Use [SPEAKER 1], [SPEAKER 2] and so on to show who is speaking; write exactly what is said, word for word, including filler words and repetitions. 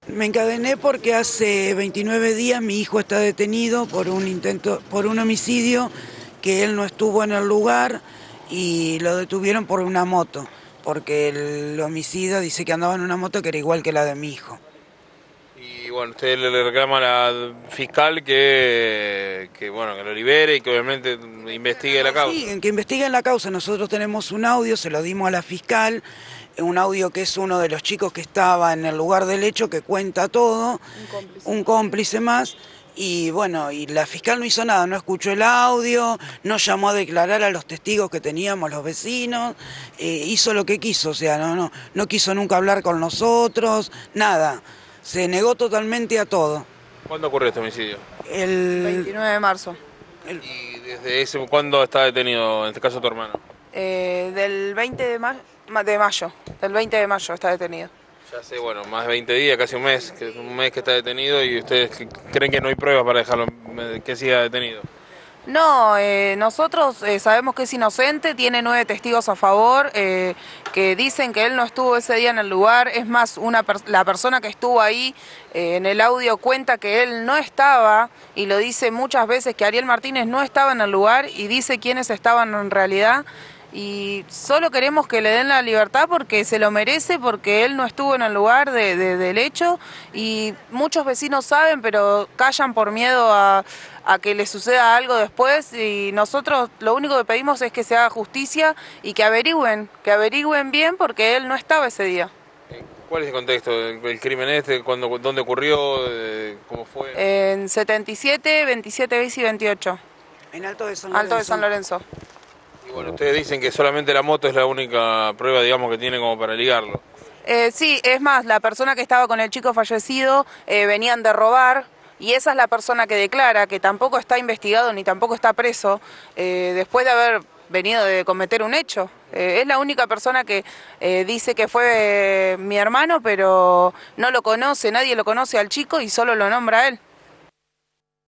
[SPEAKER 1] Me encadené porque hace veintinueve días mi hijo está detenido por un intento, por un homicidio, que él no estuvo en el lugar y lo detuvieron por una moto, porque el homicida dice que andaba en una moto que era igual que la de mi hijo.
[SPEAKER 2] Y bueno, usted le reclama a la fiscal que, que bueno, que lo libere y que obviamente investigue la
[SPEAKER 1] Sí,
[SPEAKER 2] causa.
[SPEAKER 1] en que investiguen la causa. Nosotros tenemos un audio, se lo dimos a la fiscal, un audio que es uno de los chicos que estaba en el lugar del hecho, que cuenta todo,
[SPEAKER 3] Un cómplice.
[SPEAKER 1] un cómplice más, y bueno, y la fiscal no hizo nada, no escuchó el audio, no llamó a declarar a los testigos que teníamos los vecinos, eh, hizo lo que quiso, o sea, no, no, no quiso nunca hablar con nosotros, nada, se negó totalmente a todo.
[SPEAKER 2] ¿Cuándo ocurrió este homicidio?
[SPEAKER 1] El,
[SPEAKER 3] veintinueve de marzo.
[SPEAKER 1] el
[SPEAKER 2] ¿Y desde ese cuándo está detenido, en este caso tu hermano?
[SPEAKER 3] Eh, del veinte de, ma de mayo. Del veinte de mayo está detenido.
[SPEAKER 2] Ya hace, bueno, más de veinte días, casi un mes, que es un mes que está detenido y ustedes que- creen que no hay pruebas para dejarlo eh, que siga detenido.
[SPEAKER 3] No, eh, nosotros eh, sabemos que es inocente, tiene nueve testigos a favor, eh, que dicen que él no estuvo ese día en el lugar. Es más, una per la persona que estuvo ahí eh, en el audio cuenta que él no estaba, y lo dice muchas veces, que Ariel Martínez no estaba en el lugar, y dice quiénes estaban en realidad. Y solo queremos que le den la libertad porque se lo merece, porque él no estuvo en el lugar de, de, del hecho, y muchos vecinos saben, pero callan por miedo a, a que le suceda algo después, y nosotros lo único que pedimos es que se haga justicia y que averigüen, que averigüen bien, porque él no estaba ese día.
[SPEAKER 2] ¿Cuál es el contexto? ¿El, el crimen este? ¿Cuándo, dónde ocurrió? Eh, ¿Cómo fue?
[SPEAKER 3] En setenta y siete, veintisiete bis y veintiocho,
[SPEAKER 1] en Alto de San
[SPEAKER 3] Alto de
[SPEAKER 1] Lorenzo.
[SPEAKER 3] San Lorenzo.
[SPEAKER 2] Y bueno, ustedes dicen que solamente la moto es la única prueba, digamos, que tiene como para ligarlo.
[SPEAKER 3] Eh, sí, es más, la persona que estaba con el chico fallecido eh, venían de robar, y esa es la persona que declara, que tampoco está investigado ni tampoco está preso, eh, después de haber venido de cometer un hecho. Eh, es la única persona que eh, dice que fue eh, mi hermano, pero no lo conoce, nadie lo conoce al chico y solo lo nombra a él.